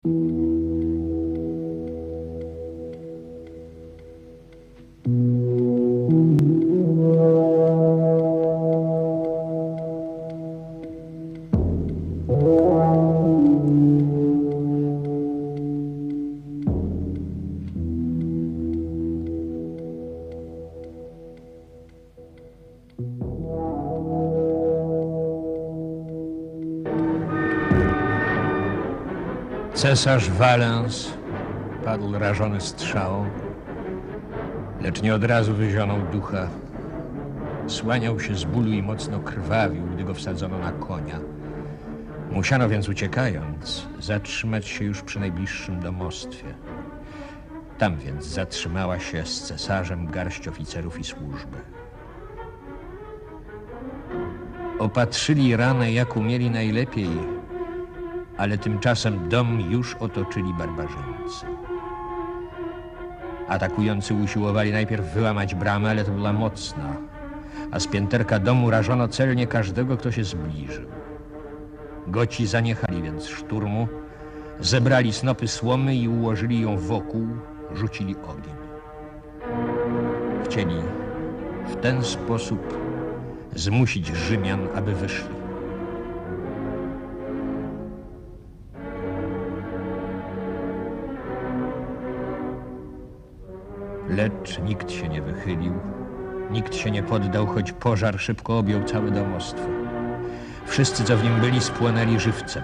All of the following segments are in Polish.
Cesarz Valens padł rażony strzałą, lecz nie od razu wyzionął ducha. Słaniał się z bólu i mocno krwawił, gdy go wsadzono na konia. Musiano więc, uciekając, zatrzymać się już przy najbliższym domostwie. Tam więc zatrzymała się z cesarzem garść oficerów i służby. Opatrzyli ranę, jak umieli najlepiej, ale tymczasem dom już otoczyli barbarzyńcy. Atakujący usiłowali najpierw wyłamać bramę, ale to była mocna, a z pięterka domu rażono celnie każdego, kto się zbliżył. Goci zaniechali więc szturmu, zebrali snopy słomy i ułożyli ją wokół, rzucili ogień. Chcieli w ten sposób zmusić Rzymian, aby wyszli. Lecz nikt się nie wychylił, nikt się nie poddał, choć pożar szybko objął całe domostwo. Wszyscy, co w nim byli, spłonęli żywcem.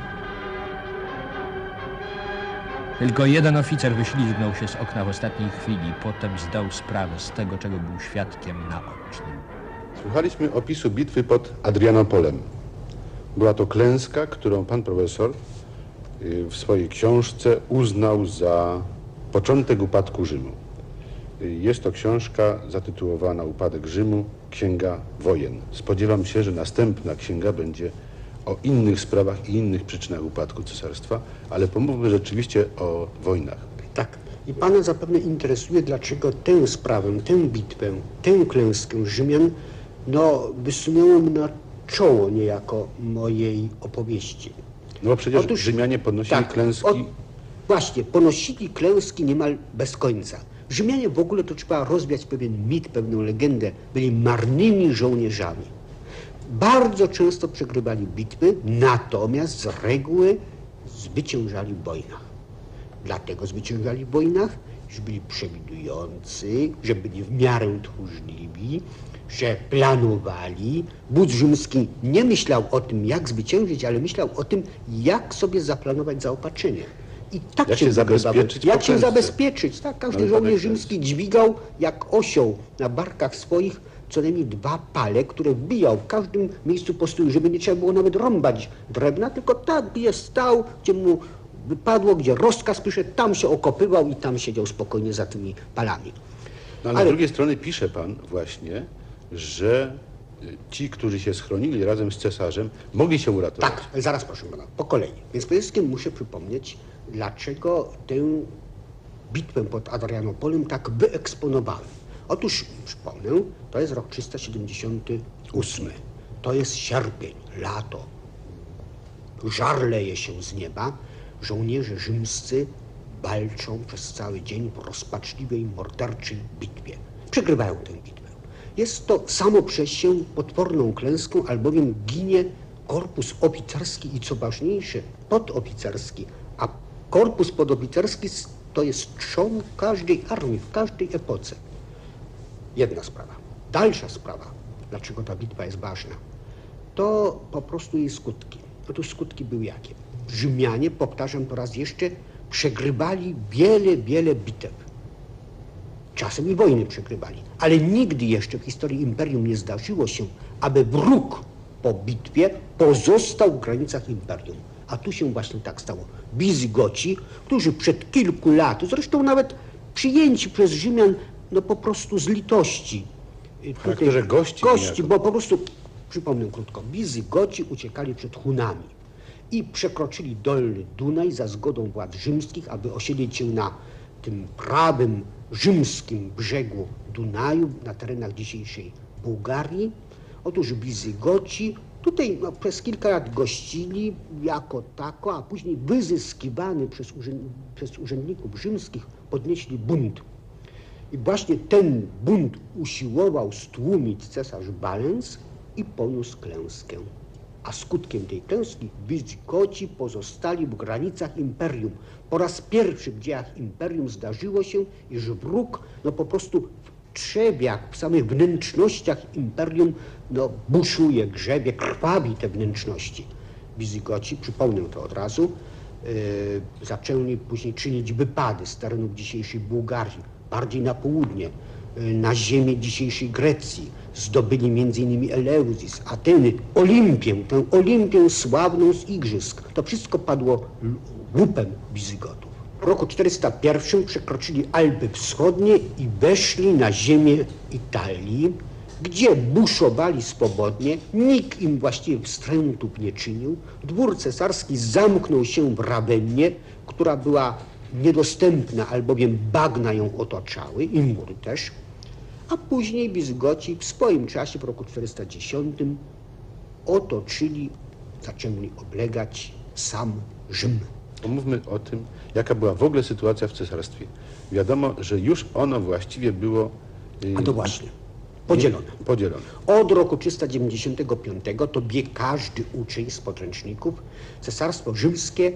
Tylko jeden oficer wyślizgnął się z okna w ostatniej chwili, potem zdał sprawę z tego, czego był świadkiem naocznym. Słuchaliśmy opisu bitwy pod Adrianopolem. Była to klęska, którą pan profesor w swojej książce uznał za początek upadku Rzymu. Jest to książka zatytułowana Upadek Rzymu, Księga Wojen. Spodziewam się, że następna księga będzie o innych sprawach i innych przyczynach upadku cesarstwa, ale pomówmy rzeczywiście o wojnach. Tak. I pana zapewne interesuje, dlaczego tę sprawę, tę bitwę, tę klęskę Rzymian, wysunąłem na czoło niejako mojej opowieści. No bo przecież Rzymianie ponosili klęski... Właśnie, ponosili klęski niemal bez końca. Rzymianie w ogóle, to trzeba rozwiać pewien mit, pewną legendę, byli marnymi żołnierzami. Bardzo często przegrywali bitwy, natomiast z reguły zwyciężali w wojnach. Dlatego zwyciężali w wojnach, że byli przewidujący, że byli w miarę tchórzliwi, że planowali. Wódz rzymski nie myślał o tym, jak zwyciężyć, ale myślał o tym, jak sobie zaplanować zaopatrzenie. I tak jak się zabezpieczyć? Jak się zabezpieczyć, tak? Każdy żołnierz rzymski dźwigał jak osioł na barkach swoich co najmniej 2 pale, które wbijał w każdym miejscu postoju, żeby nie trzeba było nawet rąbać drewna, tylko tak, gdzie stał, gdzie mu wypadło, gdzie rozkaz przyszedł, tam się okopywał i tam siedział spokojnie za tymi palami. No, ale z drugiej strony pisze pan właśnie, że ci, którzy się schronili razem z cesarzem, mogli się uratować. Tak, zaraz proszę pana, po kolei. Więc przede wszystkim muszę przypomnieć, dlaczego tę bitwę pod Adrianopolem tak wyeksponowałem. Otóż, przypomnę, to jest rok 378. To jest sierpień, lato. Żar leje się z nieba. Żołnierze rzymscy walczą przez cały dzień w rozpaczliwej, morderczej bitwie. Przegrywają tę bitwę. Jest to samo przez się potworną klęską, albowiem ginie korpus oficerski i co ważniejsze, podoficerski, a korpus podoficerski to jest trzon każdej armii, w każdej epoce. Jedna sprawa. Dalsza sprawa, dlaczego ta bitwa jest ważna, to po prostu jej skutki. Otóż skutki były jakie? Rzymianie, powtarzam to raz jeszcze, przegrywali wiele bitew. Czasem i wojny przegrywali, ale nigdy jeszcze w historii imperium nie zdarzyło się, aby wróg po bitwie pozostał w granicach imperium. A tu się właśnie tak stało. Wizygoci, którzy przed kilku laty, zresztą nawet przyjęci przez Rzymian, po prostu z litości. W charakterze gości, bo po prostu, przypomnę krótko, Wizygoci uciekali przed Hunami i przekroczyli Dolny Dunaj za zgodą władz rzymskich, aby osiedlić się na tym prawym rzymskim brzegu Dunaju, na terenach dzisiejszej Bułgarii. Otóż Wizygoci, Tutaj przez kilka lat gościli jako tako, a później wyzyskiwany przez urzędników rzymskich podnieśli bunt. I właśnie ten bunt usiłował stłumić cesarz Valens i poniósł klęskę. A skutkiem tej klęski Wizygoci pozostali w granicach imperium. Po raz pierwszy w dziejach imperium zdarzyło się, iż wróg po prostu w trzewiach, w samych wnętrznościach imperium buszuje, grzebie, krwawi te wnętrzności. Wizygoci, przypomnę to od razu, zaczęli później czynić wypady z terenów dzisiejszej Bułgarii, bardziej na południe, na ziemię dzisiejszej Grecji. Zdobyli m.in. Eleuzis, Ateny, Olimpię, tę Olimpię sławną z igrzysk. To wszystko padło łupem Wizygotów. W roku 401 przekroczyli Alpy Wschodnie i weszli na ziemię Italii, gdzie buszowali swobodnie, nikt im właściwie wstrętów nie czynił. Dwór cesarski zamknął się w Rawennie, która była niedostępna, albowiem bagna ją otaczały i mury też. A później Wizygoci w swoim czasie, w roku 410, otoczyli, zaczęli oblegać sam Rzym. Pomówmy o tym, jaka była w ogóle sytuacja w cesarstwie. Wiadomo, że już ono właściwie było... A to właśnie, podzielone. Od roku 395 to wie każdy uczeń z podręczników. Cesarstwo rzymskie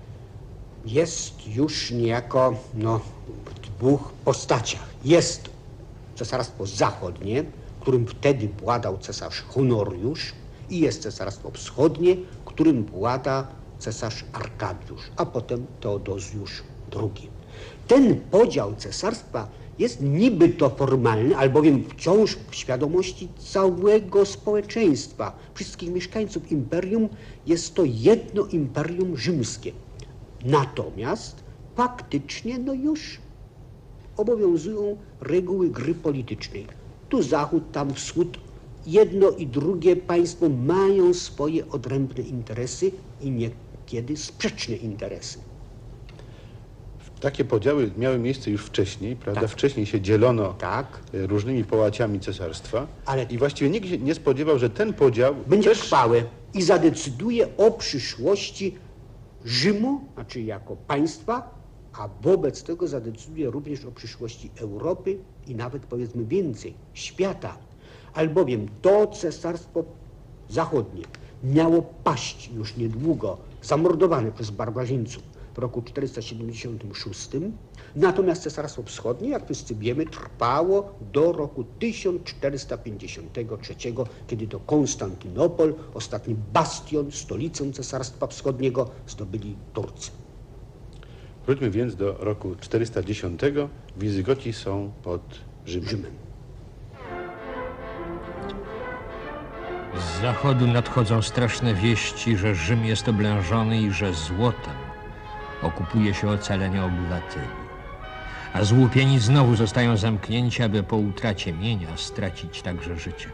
jest już niejako w dwóch postaciach. Jest cesarstwo zachodnie, którym wtedy władał cesarz Honoriusz, i jest cesarstwo wschodnie, którym włada cesarz Arkadiusz, a potem Teodozjusz II. Ten podział cesarstwa jest niby to formalny, albowiem wciąż w świadomości całego społeczeństwa, wszystkich mieszkańców imperium, jest to jedno imperium rzymskie. Natomiast faktycznie już obowiązują reguły gry politycznej. Tu Zachód, tam Wschód, jedno i drugie państwo mają swoje odrębne interesy i niekiedy sprzeczne interesy. Takie podziały miały miejsce już wcześniej, prawda? Tak. Wcześniej się dzielono Tak. różnymi połaciami cesarstwa, Ale i właściwie nikt się nie spodziewał, że ten podział będzie też... trwały i zadecyduje o przyszłości Rzymu, znaczy jako państwa, a wobec tego zadecyduje również o przyszłości Europy i nawet, powiedzmy więcej, świata. Albowiem to cesarstwo zachodnie miało paść już niedługo, zamordowane przez barbarzyńców w roku 476, natomiast cesarstwo wschodnie, jak wszyscy wiemy, trwało do roku 1453, kiedy to Konstantynopol, ostatni bastion, stolicę cesarstwa wschodniego, zdobyli Turcy. Wróćmy więc do roku 410. Wizygoci są pod Rzymem. Z zachodu nadchodzą straszne wieści, że Rzym jest oblężony i że złotem okupuje się ocalenie obywateli. A złupieni znowu zostają zamknięci, aby po utracie mienia stracić także życie.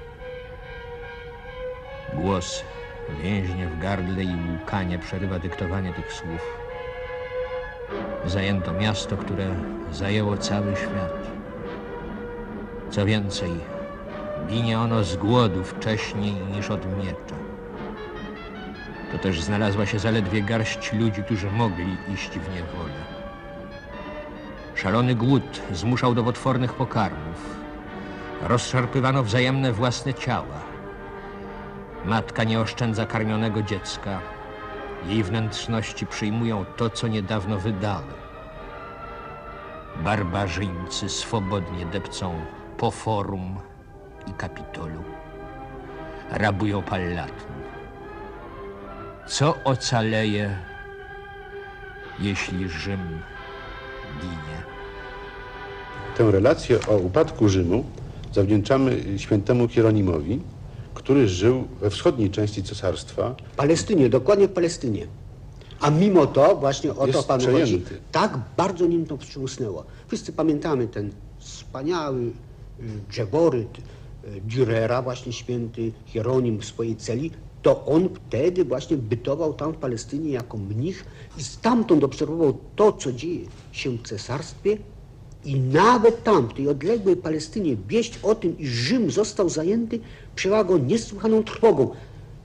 Głos więźnie w gardle i łkanie przerywa dyktowanie tych słów. Zajęto miasto, które zajęło cały świat. Co więcej, ginie ono z głodu wcześniej niż od miecza. To też znalazła się zaledwie garść ludzi, którzy mogli iść w niewolę. Szalony głód zmuszał do potwornych pokarmów. Rozszarpywano wzajemne własne ciała. Matka nie oszczędza karmionego dziecka. Jej wnętrzności przyjmują to, co niedawno wydały. Barbarzyńcy swobodnie depcą po Forum i Kapitolu. Rabują Pallatyn. Co ocaleje, jeśli Rzym ginie? Tę relację o upadku Rzymu zawdzięczamy świętemu Hieronimowi, który żył we wschodniej części cesarstwa. W Palestynie, dokładnie w Palestynie. A mimo to, właśnie o to panu chodzi, tak bardzo nim to wstrząsnęło. Wszyscy pamiętamy ten wspaniały dżeworyt Dürera, właśnie święty Hieronim w swojej celi. To on wtedy właśnie bytował tam w Palestynie jako mnich i stamtąd obserwował to, co dzieje się w cesarstwie. I nawet tam, w tej odległej Palestynie, wieść o tym, iż Rzym został zajęty, przebyła go niesłychaną trwogą.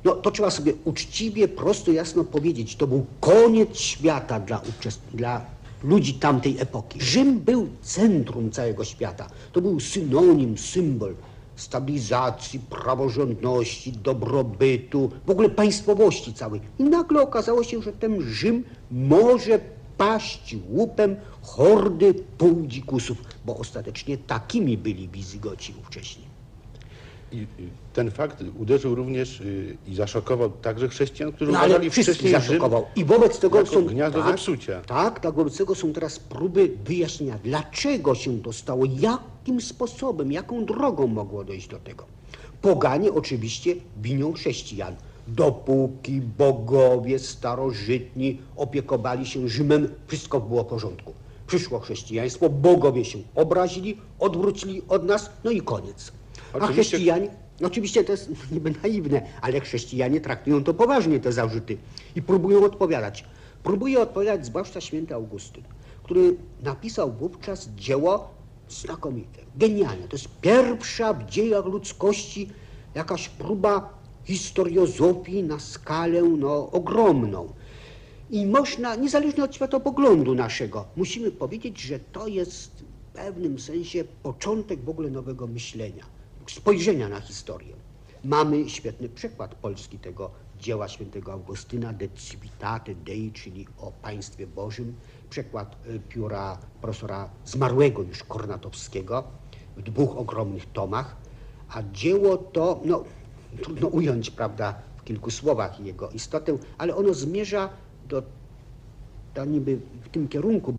No to trzeba sobie uczciwie, prosto, jasno powiedzieć. To był koniec świata dla ludzi tamtej epoki. Rzym był centrum całego świata. To był synonim, symbol stabilizacji, praworządności, dobrobytu, w ogóle państwowości całej. I nagle okazało się, że ten Rzym może paść łupem hordy półdzikusów, bo ostatecznie takimi byli Wizygoci ówcześni. I ten fakt uderzył również i zaszokował także chrześcijan, którzy No ale uważali wszystkich wcześniej zaszokował. I wobec tego jako są gniazdo zepsucia. Tak, wobec tego są teraz próby wyjaśnienia, dlaczego się to stało, jakim sposobem, jaką drogą mogło dojść do tego. Poganie oczywiście winią chrześcijan. Dopóki bogowie starożytni opiekowali się Rzymem, wszystko było w porządku. Przyszło chrześcijaństwo, bogowie się obrazili, odwrócili od nas, no i koniec. A chrześcijanie, oczywiście to jest niby naiwne, ale chrześcijanie traktują to poważnie, te zarzuty i próbują odpowiadać. Próbuje odpowiadać zwłaszcza święty Augustyn, który napisał wówczas dzieło znakomite, genialne. To jest pierwsza w dziejach ludzkości jakaś próba historiozofii na skalę ogromną. I można, niezależnie od światopoglądu naszego, musimy powiedzieć, że to jest w pewnym sensie początek w ogóle nowego myślenia, spojrzenia na historię. Mamy świetny przykład polski tego dzieła świętego Augustyna, De Civitate Dei, czyli o Państwie Bożym, przykład pióra profesora zmarłego już Kornatowskiego w 2 ogromnych tomach, a dzieło to, trudno ująć, prawda, w kilku słowach jego istotę, ale ono zmierza do niby w tym kierunku.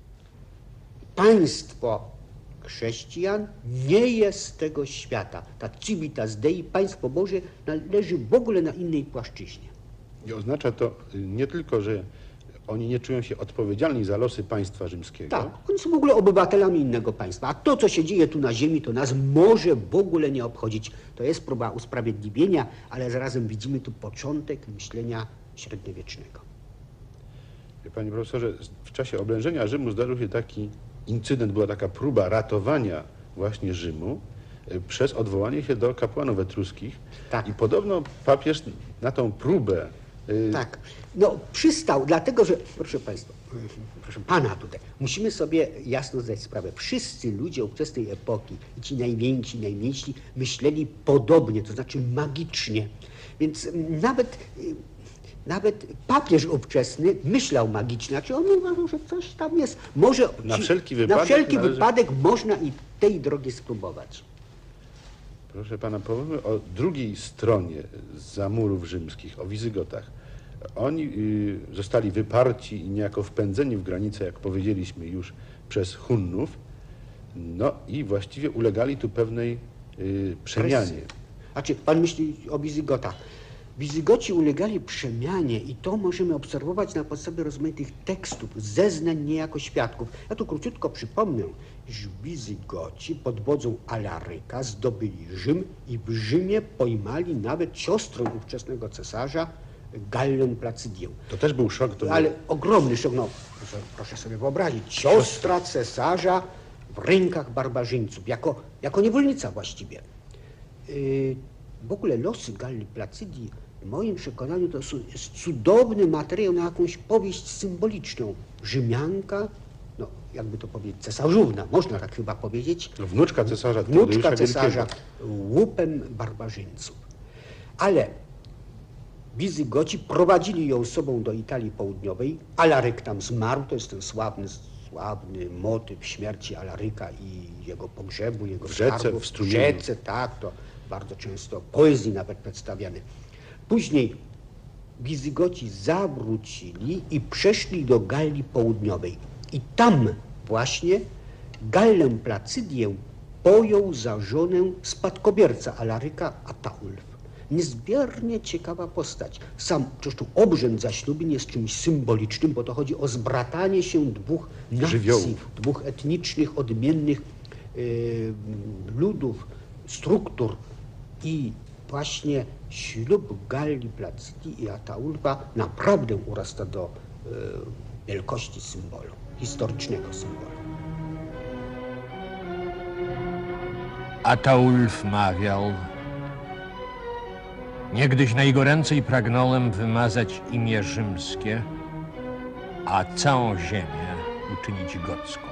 Państwo chrześcijan nie jest z tego świata. Ta civitas Dei, państwo Boże, leży w ogóle na innej płaszczyźnie. I oznacza to nie tylko, że oni nie czują się odpowiedzialni za losy państwa rzymskiego. Tak, oni są w ogóle obywatelami innego państwa, a to, co się dzieje tu na ziemi, to nas może w ogóle nie obchodzić. To jest próba usprawiedliwienia, ale zarazem widzimy tu początek myślenia średniowiecznego. Panie profesorze, w czasie oblężenia Rzymu zdarzył się taki incydent, była taka próba ratowania właśnie Rzymu przez odwołanie się do kapłanów etruskich. Tak. I podobno papież na tą próbę... Tak, przystał, dlatego że, proszę Państwa, proszę Pana tutaj, musimy sobie jasno zdać sprawę. Wszyscy ludzie ówczesnej epoki, i ci najwięksi, najmniejsi, myśleli podobnie, to znaczy magicznie. Więc nawet papież ówczesny myślał magicznie, znaczy on uważał, że coś tam jest. Może na wszelki wypadek można i tej drogi spróbować. Proszę pana, powiemy o drugiej stronie za murów rzymskich, o Wizygotach. Oni zostali wyparci i niejako wpędzeni w granicę, jak powiedzieliśmy już, przez Hunnów. No i właściwie ulegali tu pewnej przemianie. Znaczy, pan myśli o Wizygotach. Wizygoci ulegali przemianie i to możemy obserwować na podstawie rozmaitych tekstów, zeznań niejako świadków. Ja tu króciutko przypomnę, iż Wizygoci pod wodzą Alaryka zdobyli Rzym i w Rzymie pojmali nawet siostrę ówczesnego cesarza Gallę Placydię. To też był szok. Ale ogromny szok, proszę sobie wyobrazić, siostra cesarza w rękach barbarzyńców, jako niewolnica właściwie. W ogóle losy Galli Placydii, w moim przekonaniu, to jest cudowny materiał na jakąś powieść symboliczną. Rzymianka, jakby to powiedzieć, cesarzówna, można tak chyba powiedzieć. Wnuczka cesarza. Wnuczka cesarza, łupem barbarzyńców. Ale Wizygoci prowadzili ją z sobą do Italii Południowej. Alaryk tam zmarł, to jest ten sławny motyw śmierci Alaryka i jego pogrzebu, jego skarbu. W strumieniu. Rzece, tak, to bardzo często w poezji nawet przedstawiane. Później Wizygoci zawrócili i przeszli do Galii Południowej. I tam właśnie Gallę Placydię pojął za żonę spadkobierca Alaryka, Ataulf. Niezmiernie ciekawa postać. Sam zresztą obrzęd zaślubin jest czymś symbolicznym, bo to chodzi o zbratanie się 2 nacji, żywiołów, 2 etnicznych, odmiennych ludów, struktur. I właśnie ślub Galli Placydii i Ataulfa naprawdę urasta do wielkości symbolu, historycznego symbolu. Ataulf mawiał, Niegdyś najgoręcej pragnąłem wymazać imię rzymskie, a całą ziemię uczynić gocką.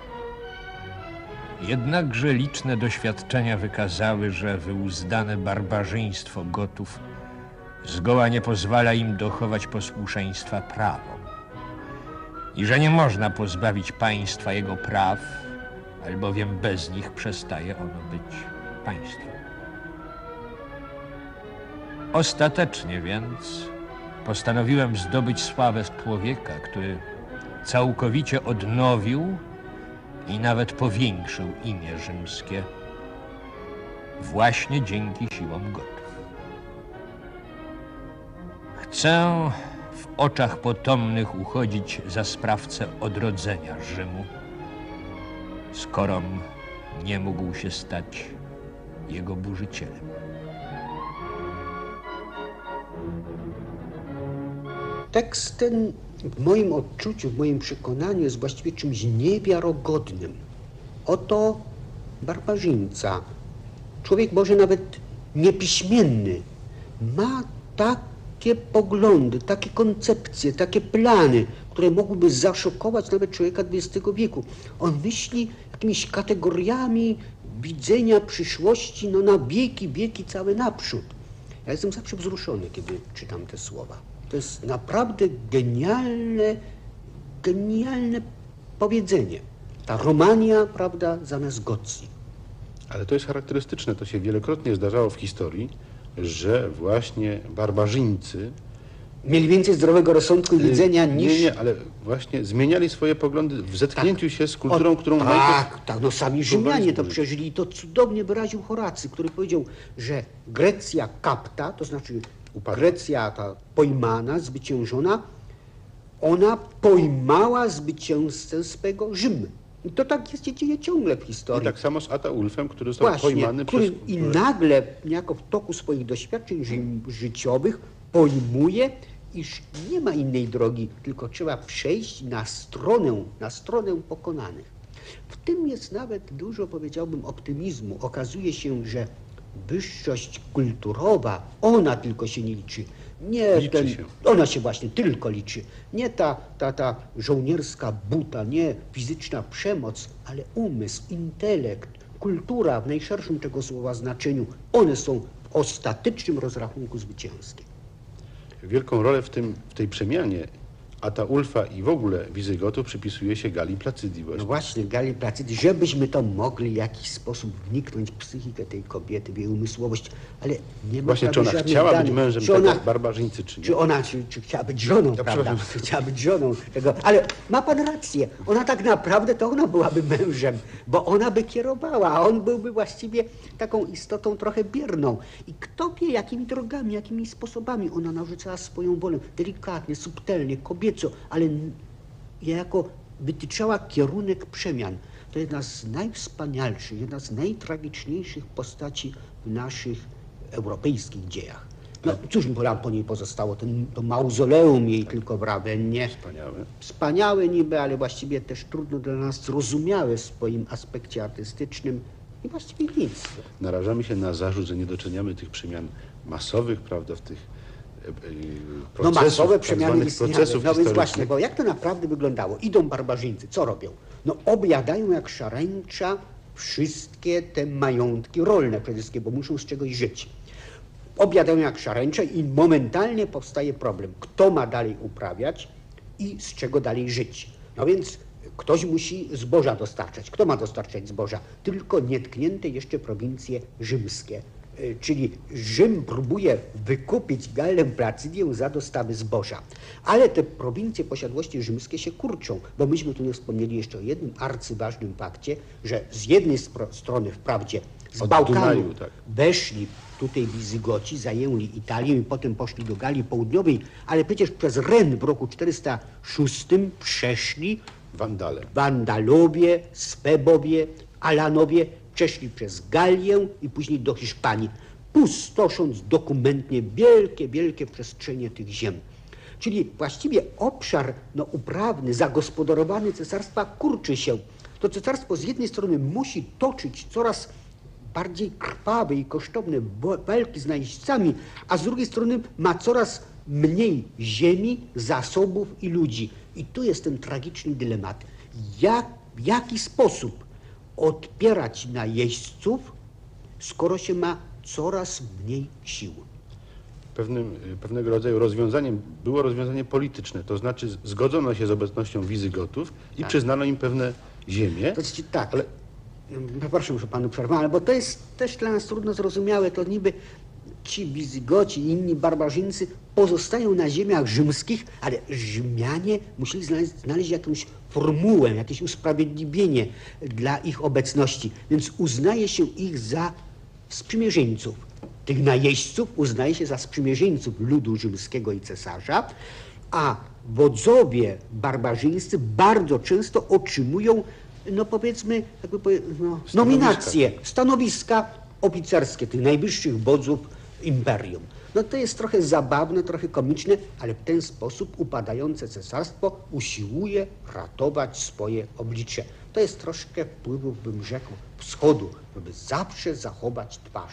Jednakże liczne doświadczenia wykazały, że wyuzdane barbarzyństwo Gotów zgoła nie pozwala im dochować posłuszeństwa prawom i że nie można pozbawić państwa jego praw, albowiem bez nich przestaje ono być państwem. Ostatecznie więc postanowiłem zdobyć sławę człowieka, który całkowicie odnowił i nawet powiększył imię rzymskie właśnie dzięki siłom Gotów. Chcę w oczach potomnych uchodzić za sprawcę odrodzenia Rzymu, skorom nie mógł się stać jego burzycielem. Tekst ten w moim odczuciu, w moim przekonaniu jest właściwie czymś niewiarygodnym. Oto barbarzyńca, człowiek może nawet niepiśmienny, ma takie poglądy, takie koncepcje, takie plany, które mogłyby zaszokować nawet człowieka XX wieku. On myśli jakimiś kategoriami widzenia przyszłości na wieki całe naprzód. Ja jestem zawsze wzruszony, kiedy czytam te słowa. To jest naprawdę genialne powiedzenie. Ta Romania, prawda, zamiast Gocji. Ale to jest charakterystyczne, to się wielokrotnie zdarzało w historii, że właśnie barbarzyńcy Mieli więcej zdrowego rozsądku i widzenia niż... Nie, ale właśnie zmieniali swoje poglądy w zetknięciu się z kulturą, którą Tak, no sami Rzymianie to przeżyli. To cudownie wyraził Horacy, który powiedział, że Grecja kapta, to znaczy Grecja ta pojmana, zwyciężona, ona pojmała zwycięzcę swego Rzym. I to tak jest, dzieje ciągle w historii. I tak samo z Ataulfem, który został pojmany przez... I nagle, niejako w toku swoich doświadczeń życiowych, pojmuje, iż nie ma innej drogi, tylko trzeba przejść na stronę pokonanych. W tym jest nawet dużo, powiedziałbym, optymizmu. Okazuje się, że wyższość kulturowa, ona tylko się nie liczy. Ona się właśnie tylko liczy. Nie ta żołnierska buta, nie fizyczna przemoc, ale umysł, intelekt, kultura w najszerszym tego słowa znaczeniu. One są w ostatecznym rozrachunku zwycięskie. Wielką rolę w tej przemianie Ataulfa i w ogóle Wizygotów przypisuje się Galii Placydii właśnie. No właśnie, Galii Placydii, żebyśmy to mogli w jakiś sposób wniknąć w psychikę tej kobiety, w jej umysłowość, ale nie ma właśnie, czy ona chciała być mężem tego barbarzyńcy, czy nie? Czy chciała być żoną, prawda? Chciała być żoną tego, ale ma pan rację, ona tak naprawdę to ona byłaby mężem, bo ona by kierowała, a on byłby właściwie taką istotą trochę bierną. I kto wie, jakimi drogami, jakimi sposobami ona narzucała swoją wolę, delikatnie, subtelnie, kobieco, ale jako wytyczała kierunek przemian. To jedna z najwspanialszych, jedna z najtragiczniejszych postaci w naszych europejskich dziejach. No cóż mi po niej pozostało, to mauzoleum jej tylko w Rawennie. Wspaniałe. Wspaniałe niby, ale właściwie też trudno dla nas zrozumiałe w swoim aspekcie artystycznym i właściwie nic. Narażamy się na zarzut, że nie doczyniamy tych przemian masowych, prawda, w tych procesów, masowe przemiany istniały. No więc właśnie, bo jak to naprawdę wyglądało? Idą barbarzyńcy, co robią? No objadają jak szarańcza wszystkie te majątki rolne przede wszystkim, bo muszą z czegoś żyć. Objadają jak szarańcza i momentalnie powstaje problem. Kto ma dalej uprawiać i z czego dalej żyć? No więc ktoś musi zboża dostarczać. Kto ma dostarczać zboża? Tylko nietknięte jeszcze prowincje rzymskie. Czyli Rzym próbuje wykupić Gallę Placydię za dostawy zboża. Ale te prowincje posiadłości rzymskie się kurczą, bo myśmy tu nie wspomnieli jeszcze o jednym arcyważnym fakcie, że z jednej strony wprawdzie z Bałkanu weszli tutaj Wizygoci, zajęli Italię i potem poszli do Galii Południowej, ale przecież przez Ren w roku 406 przeszli Wandalowie, Swebowie, Alanowie, przeszli przez Galię i później do Hiszpanii, pustosząc dokumentnie wielkie przestrzenie tych ziem. Czyli właściwie obszar uprawny, zagospodarowany cesarstwa kurczy się. To cesarstwo z jednej strony musi toczyć coraz bardziej krwawe i kosztowne walki z najeźdźcami, a z drugiej strony ma coraz mniej ziemi, zasobów i ludzi. I tu jest ten tragiczny dylemat. W jaki sposób odpierać najeźdźców, skoro się ma coraz mniej sił? Pewnego rodzaju rozwiązaniem było rozwiązanie polityczne, to znaczy zgodzono się z obecnością Wizygotów i przyznano im pewne ziemie. To znaczy tak, ale przepraszam, że panu przerwałem, bo to jest też dla nas trudno zrozumiałe, to niby ci Wizygoci i inni barbarzyńcy pozostają na ziemiach rzymskich, ale Rzymianie musieli znaleźć jakąś formułę, jakieś usprawiedliwienie dla ich obecności, więc uznaje się ich za sprzymierzeńców. Tych najeźdźców uznaje się za sprzymierzeńców ludu rzymskiego i cesarza, a wodzowie barbarzyńscy bardzo często otrzymują, no powiedzmy, nominacje, stanowiska oficerskie tych najwyższych wodzów imperium. No to jest trochę zabawne, trochę komiczne, ale w ten sposób upadające cesarstwo usiłuje ratować swoje oblicze. To jest troszkę wpływów, bym rzekł, wschodu, żeby zawsze zachować twarz.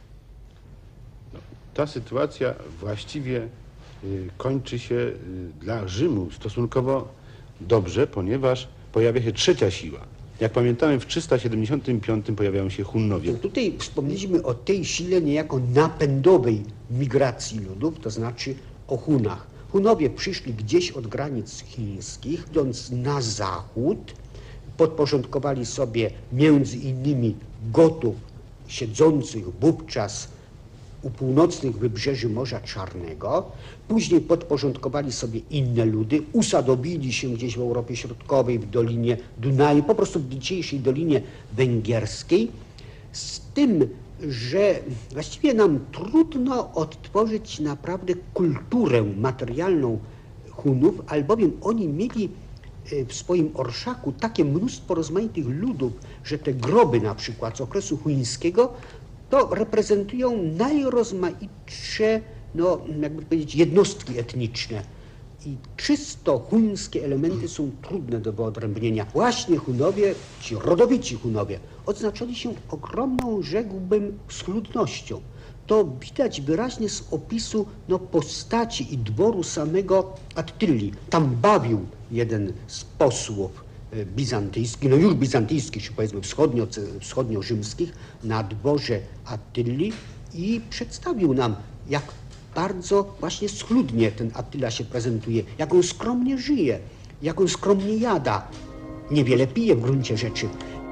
Ta sytuacja właściwie kończy się dla Rzymu stosunkowo dobrze, ponieważ pojawia się trzecia siła. Jak pamiętamy, w 375 pojawiają się Hunnowie. Tutaj wspomnieliśmy o tej sile niejako napędowej migracji ludów, to znaczy o Hunach. Hunowie przyszli gdzieś od granic chińskich, idąc na zachód, podporządkowali sobie między innymi Gotów siedzących wówczas u północnych wybrzeży Morza Czarnego, później podporządkowali sobie inne ludy, usadowili się gdzieś w Europie Środkowej, w Dolinie Dunaju, po prostu w dzisiejszej Dolinie Węgierskiej, z tym, że właściwie nam trudno odtworzyć naprawdę kulturę materialną Hunów, albowiem oni mieli w swoim orszaku takie mnóstwo rozmaitych ludów, że te groby na przykład z okresu chuńskiego to reprezentują najrozmaitsze, no jakby powiedzieć, jednostki etniczne. I czysto chuńskie elementy są trudne do wyodrębnienia. Właśnie Hunowie, ci rodowici Hunowie, odznaczali się ogromną, rzekłbym, schludnością. To widać wyraźnie z opisu postaci i dworu samego Attili. Tam bawił jeden z posłów bizantyjski, no już bizantyjskich, czy powiedzmy wschodnio-rzymskich, na dworze Attili i przedstawił nam, jak bardzo właśnie schludnie ten Attila się prezentuje, jak on skromnie żyje, jak on skromnie jada, niewiele pije w gruncie rzeczy.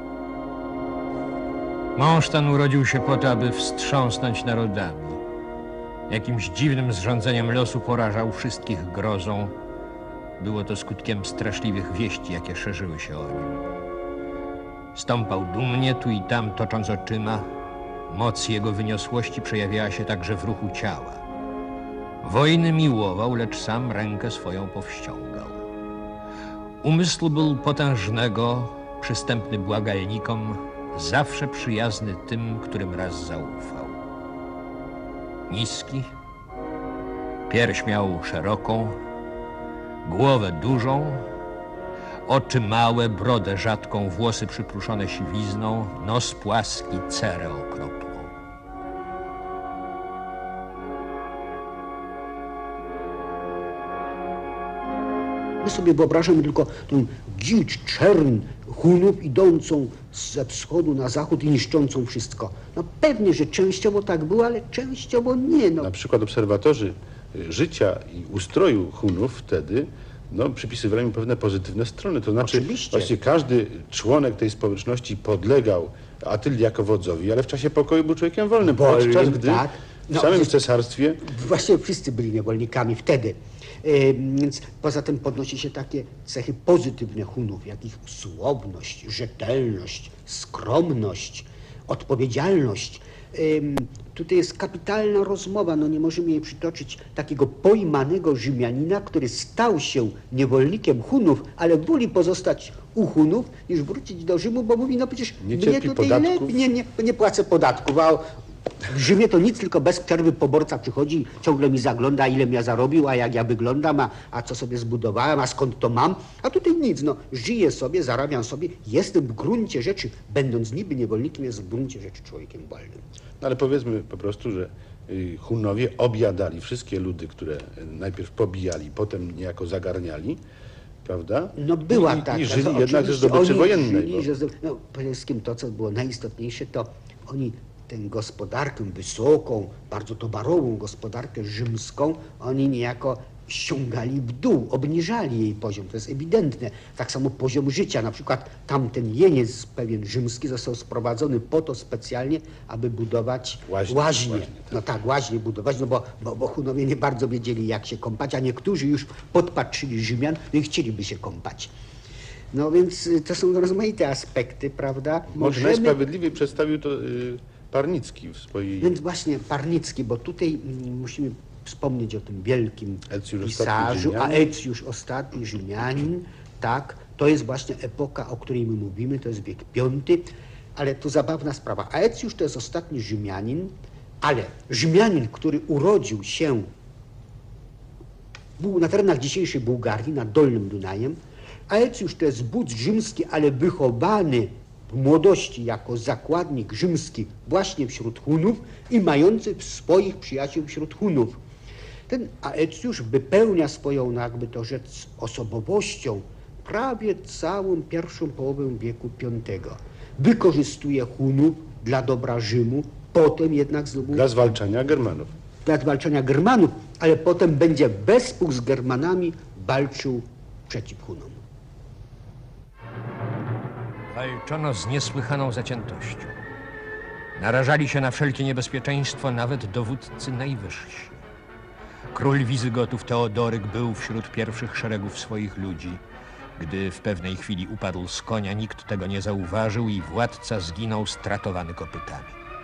Mąż ten urodził się po to, aby wstrząsnąć narodami. Jakimś dziwnym zrządzeniem losu porażał wszystkich grozą. Było to skutkiem straszliwych wieści, jakie szerzyły się o nim. Stąpał dumnie tu i tam, tocząc oczyma. Moc jego wyniosłości przejawiała się także w ruchu ciała. Wojny miłował, lecz sam rękę swoją powściągał. Umysł był potężnego, przystępny błagalnikom, zawsze przyjazny tym, którym raz zaufał. Niski, pierś miał szeroką, głowę dużą, oczy małe, brodę rzadką, włosy przypruszone siwizną, nos płaski, cerę okropną. My sobie wyobrażamy tylko tą dzicz, czern Hunów idącą ze wschodu na zachód i niszczącą wszystko. No pewnie, że częściowo tak było, ale częściowo nie. No. Na przykład obserwatorzy życia i ustroju Hunów wtedy przypisywali im pewne pozytywne strony. To znaczy właśnie każdy członek tej społeczności podlegał Attili jako wodzowi, ale w czasie pokoju był człowiekiem wolnym. Podczas gdy tak. w samym cesarstwie... Właśnie wszyscy byli niewolnikami wtedy. Więc poza tym podnosi się takie cechy pozytywne Hunów, jak ich słowność, rzetelność, skromność, odpowiedzialność. Tutaj jest kapitalna rozmowa, nie możemy jej przytoczyć, takiego pojmanego Rzymianina, który stał się niewolnikiem Hunów, ale woli pozostać u Hunów, niż wrócić do Rzymu, bo mówi, przecież nie mnie tutaj lepiej, nie płacę podatków, a W Rzymie to nic, tylko bez przerwy poborca przychodzi, ciągle mi zagląda, ile ja zarobił, a jak ja wyglądam, a co sobie zbudowałem, a skąd to mam. A tutaj nic, no, żyję sobie, zarabiam sobie, jestem w gruncie rzeczy, będąc niby niewolnikiem, jest w gruncie rzeczy człowiekiem wolnym. No ale powiedzmy po prostu, że Hunowie objadali wszystkie ludy, które najpierw pobijali, potem niejako zagarniali, prawda? No była taka. I żyli jednak ze zdobyczy wojennej. No, przede wszystkim to, co było najistotniejsze, to oni tę gospodarkę wysoką, bardzo towarową gospodarkę rzymską, oni niejako ściągali w dół, obniżali jej poziom, to jest ewidentne. Tak samo poziom życia, na przykład tamten jeniec pewien rzymski został sprowadzony po to specjalnie, aby budować łaźnie. No tak, łaźnie budować, no bo Hunowie nie bardzo wiedzieli, jak się kąpać, a niektórzy już podpatrzyli Rzymian, no i chcieliby się kąpać. No więc to są rozmaite aspekty, prawda? Może najsprawiedliwiej przedstawił to Parnicki w swojej... Więc właśnie Parnicki, bo tutaj musimy wspomnieć o tym wielkim pisarzu, a Ecjusz, ostatni Rzymianin, tak, to jest właśnie epoka, o której my mówimy, to jest wiek V, ale to zabawna sprawa. A Ecjusz to jest ostatni Rzymianin, ale Rzymianin, który urodził się na terenach dzisiejszej Bułgarii, nad Dolnym Dunajem, a Ecjusz to jest wódz rzymski, ale wychowany w młodości jako zakładnik rzymski właśnie wśród Hunów i mający swoich przyjaciół wśród Hunów. Ten Aecjusz wypełnia swoją, no jakby to rzec, osobowością prawie całą pierwszą połowę wieku V. Wykorzystuje Hunów dla dobra Rzymu, potem jednak znowu... Dla zwalczania Germanów. Dla zwalczania Germanów, ale potem będzie wespół z Germanami walczył przeciw Hunom. Walczono z niesłychaną zaciętością. Narażali się na wszelkie niebezpieczeństwo nawet dowódcy najwyżsi. Król Wizygotów Teodoryk był wśród pierwszych szeregów swoich ludzi. Gdy w pewnej chwili upadł z konia, nikt tego nie zauważył i władca zginął stratowany kopytami.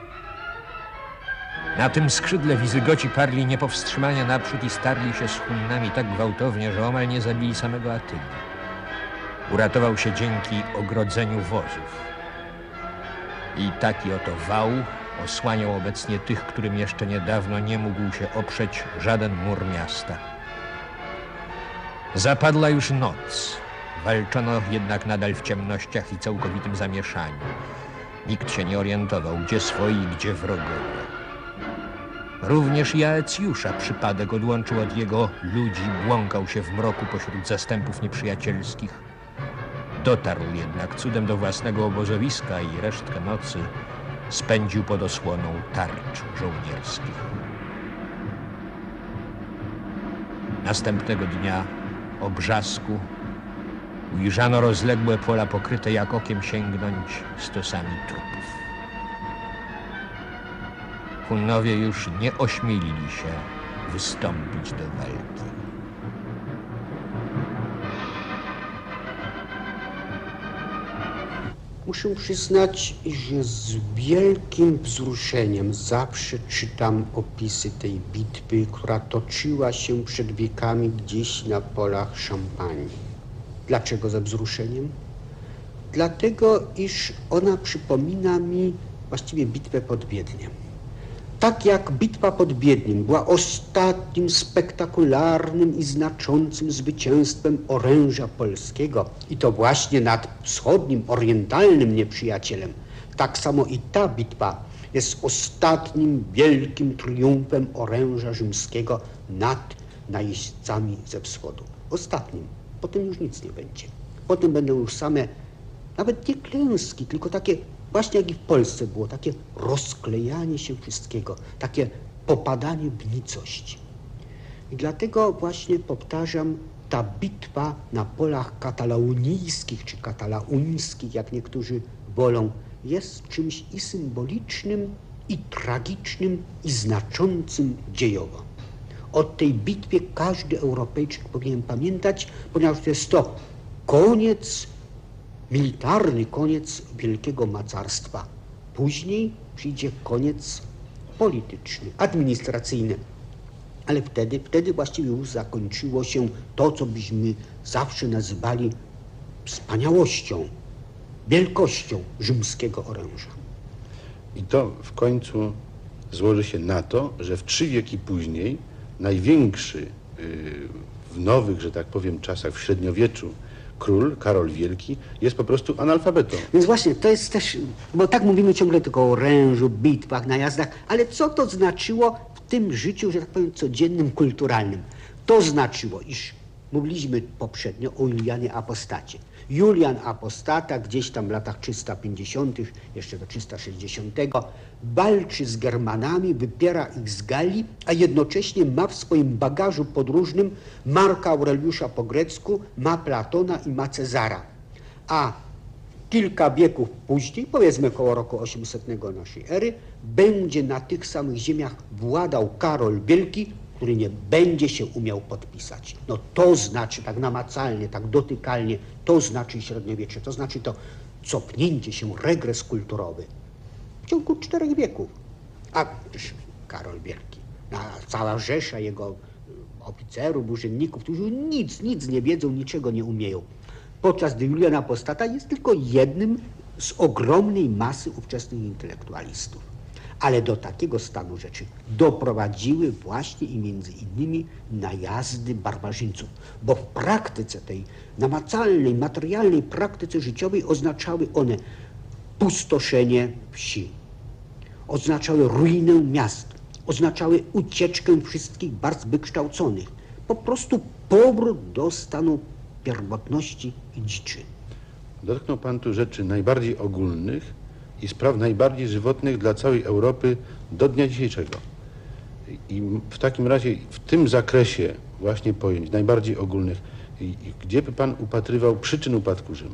Na tym skrzydle Wizygoci parli niepowstrzymanie naprzód i starli się z Hunnami tak gwałtownie, że omal nie zabili samego Attyli. Uratował się dzięki ogrodzeniu wozów. I taki oto wał osłaniał obecnie tych, którym jeszcze niedawno nie mógł się oprzeć żaden mur miasta. Zapadła już noc. Walczono jednak nadal w ciemnościach i całkowitym zamieszaniu. Nikt się nie orientował, gdzie swoi, gdzie wrogowie. Również i Aecjusza przypadek odłączył od jego ludzi, błąkał się w mroku pośród zastępów nieprzyjacielskich. Dotarł jednak cudem do własnego obozowiska i resztkę nocy spędził pod osłoną tarcz żołnierskich. Następnego dnia o brzasku ujrzano rozległe pola pokryte, jak okiem sięgnąć, stosami trupów. Hunnowie już nie ośmielili się wystąpić do walki. Muszę przyznać, że z wielkim wzruszeniem zawsze czytam opisy tej bitwy, która toczyła się przed wiekami gdzieś na polach Szampanii. Dlaczego ze wzruszeniem? Dlatego, iż ona przypomina mi właściwie bitwę pod Wiedniem. Tak jak bitwa pod Wiedniem była ostatnim spektakularnym i znaczącym zwycięstwem oręża polskiego i to właśnie nad wschodnim, orientalnym nieprzyjacielem, tak samo i ta bitwa jest ostatnim wielkim triumfem oręża rzymskiego nad najeźdźcami ze wschodu. Ostatnim. Potem już nic nie będzie. Potem będą już same, nawet nie klęski, tylko takie właśnie jak i w Polsce było, takie rozklejanie się wszystkiego, takie popadanie w nicość. I dlatego właśnie powtarzam, ta bitwa na polach katalaunijskich czy katalauńskich, jak niektórzy wolą, jest czymś i symbolicznym, i tragicznym, i znaczącym dziejowo. O tej bitwie każdy Europejczyk powinien pamiętać, ponieważ to jest to koniec, militarny koniec wielkiego mocarstwa. Później przyjdzie koniec polityczny, administracyjny. Ale wtedy właściwie już zakończyło się to, co byśmy zawsze nazywali wspaniałością, wielkością rzymskiego oręża. I to w końcu złoży się na to, że w 3 wieki później największy w nowych, że tak powiem, czasach, w średniowieczu król, Karol Wielki, jest po prostu analfabetą. Więc właśnie to jest też, bo tak mówimy ciągle tylko o orężu, bitwach, najazdach, ale co to znaczyło w tym życiu, że tak powiem, codziennym, kulturalnym? To znaczyło, iż mówiliśmy poprzednio o Julianie Apostacie. Julian Apostata gdzieś tam w latach 350, jeszcze do 360, walczy z Germanami, wypiera ich z Galii, a jednocześnie ma w swoim bagażu podróżnym Marka Aureliusza po grecku, ma Platona i ma Cezara. A kilka wieków później, powiedzmy koło roku 800 naszej ery, będzie na tych samych ziemiach władał Karol Wielki, który nie będzie się umiał podpisać. No to znaczy tak namacalnie, tak dotykalnie, to znaczy średniowiecze, to znaczy to cofnięcie się, regres kulturowy w ciągu 4 wieków. A Karol Wielki, cała rzesza jego oficerów, urzędników, którzy nic nie wiedzą, niczego nie umieją. Podczas gdy Julian Apostata jest tylko jednym z ogromnej masy ówczesnych intelektualistów. Ale do takiego stanu rzeczy doprowadziły właśnie i między innymi najazdy barbarzyńców, bo w praktyce tej namacalnej, materialnej praktyce życiowej oznaczały one pustoszenie wsi, oznaczały ruinę miast, oznaczały ucieczkę wszystkich barw wykształconych, po prostu powrót do stanu pierwotności i dziczy. Dotknął pan tu rzeczy najbardziej ogólnych i spraw najbardziej żywotnych dla całej Europy do dnia dzisiejszego. I w takim razie w tym zakresie właśnie pojęć najbardziej ogólnych, gdzie by pan upatrywał przyczyn upadku Rzymu?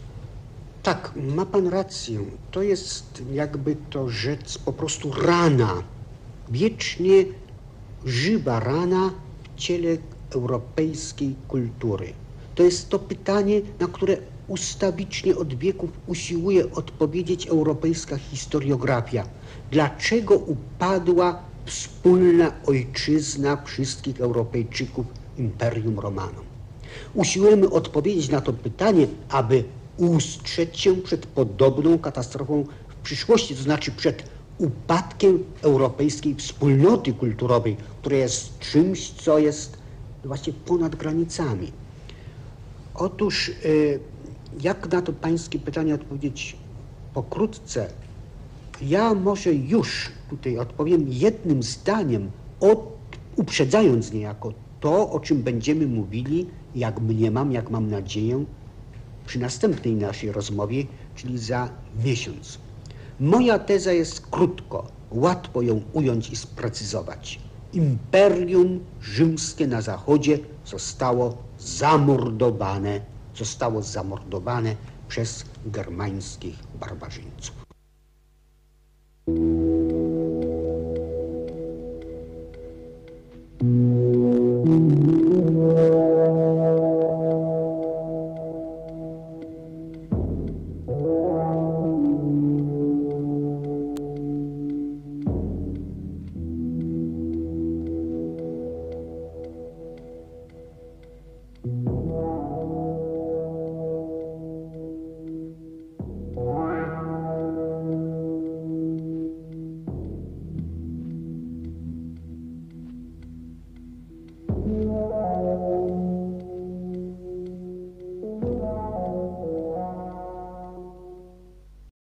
Tak, ma pan rację. To jest, jakby to rzec, po prostu rana, wiecznie żywa rana w ciele europejskiej kultury. To jest to pytanie, na które ustawicznie od wieków usiłuje odpowiedzieć europejska historiografia. Dlaczego upadła wspólna ojczyzna wszystkich Europejczyków, Imperium Romanum? Usiłujemy odpowiedzieć na to pytanie, aby ustrzec się przed podobną katastrofą w przyszłości, to znaczy przed upadkiem europejskiej wspólnoty kulturowej, która jest czymś, co jest właśnie ponad granicami. Otóż jak na to pańskie pytanie odpowiedzieć pokrótce? Ja może już tutaj odpowiem jednym zdaniem, uprzedzając niejako to, o czym będziemy mówili, jak mniemam, jak mam nadzieję, przy następnej naszej rozmowie, czyli za miesiąc. Moja teza jest krótko, łatwo ją ująć i sprecyzować. Imperium rzymskie na zachodzie zostało zamordowane przez germańskich barbarzyńców.